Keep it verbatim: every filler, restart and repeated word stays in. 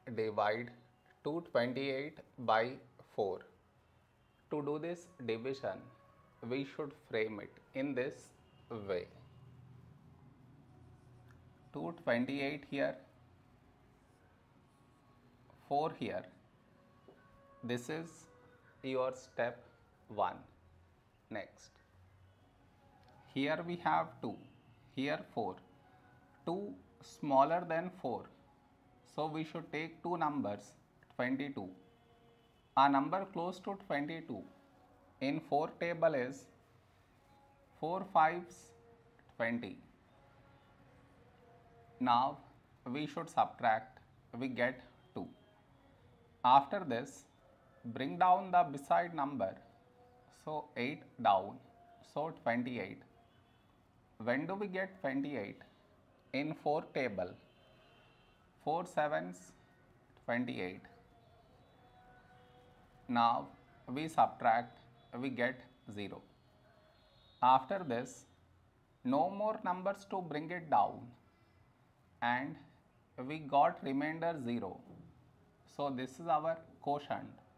divide two hundred twenty-eight by four. To do this division, we should frame it in this way. two hundred twenty-eight here, four here. This is your step one. Next, here we have two, here four. two smaller than four. So we should take two numbers, twenty-two. A number close to twenty-two in four table is four fives twenty. Now we should subtract, we get two. After this, bring down the beside number, so eight down, so twenty-eight. When do we get twenty-eight? In four table, four sevens twenty-eight. Now we subtract, we get zero. After this, no more numbers to bring it down, and we got remainder zero. So this is our quotient.